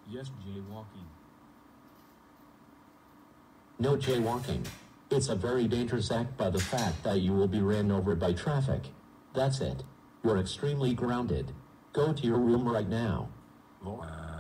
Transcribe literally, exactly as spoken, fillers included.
Yes, jaywalking. No jaywalking. It's a very dangerous act by the fact that you will be ran over by traffic. That's it. You're extremely grounded. Go to your room right now. Lord.